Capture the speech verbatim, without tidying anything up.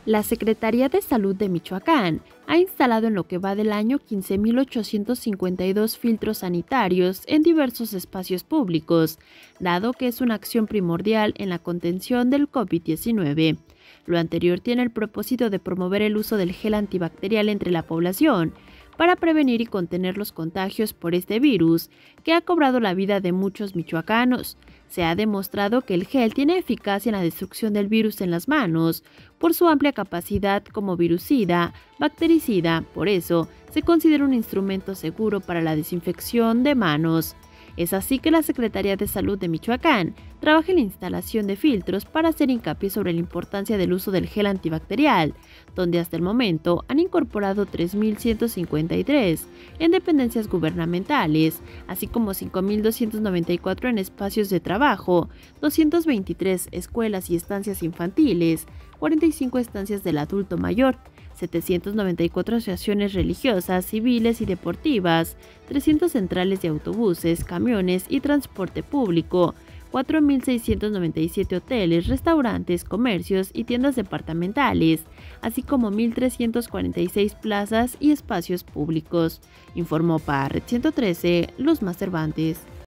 La Secretaría de Salud de Michoacán ha instalado en lo que va del año quince mil ochocientos cincuenta y dos filtros sanitarios en diversos espacios públicos, dado que es una acción primordial en la contención del COVID diecinueve. Lo anterior tiene el propósito de promover el uso del gel antibacterial entre la población para prevenir y contener los contagios por este virus, que ha cobrado la vida de muchos michoacanos. Se ha demostrado que el gel tiene eficacia en la destrucción del virus en las manos, por su amplia capacidad como virucida, bactericida. Por eso, se considera un instrumento seguro para la desinfección de manos. Es así que la Secretaría de Salud de Michoacán trabaja en la instalación de filtros para hacer hincapié sobre la importancia del uso del gel antibacterial, donde hasta el momento han incorporado tres mil ciento cincuenta y tres en dependencias gubernamentales, así como cinco mil doscientos noventa y cuatro en espacios de trabajo, doscientas veintitrés escuelas y estancias infantiles, cuarenta y cinco estancias del adulto mayor, setecientas noventa y cuatro asociaciones religiosas, civiles y deportivas, trescientas centrales de autobuses, camiones y transporte público, cuatro mil seiscientos noventa y siete hoteles, restaurantes, comercios y tiendas departamentales, así como mil trescientas cuarenta y seis plazas y espacios públicos, informó para Red ciento trece Luz Más Cervantes.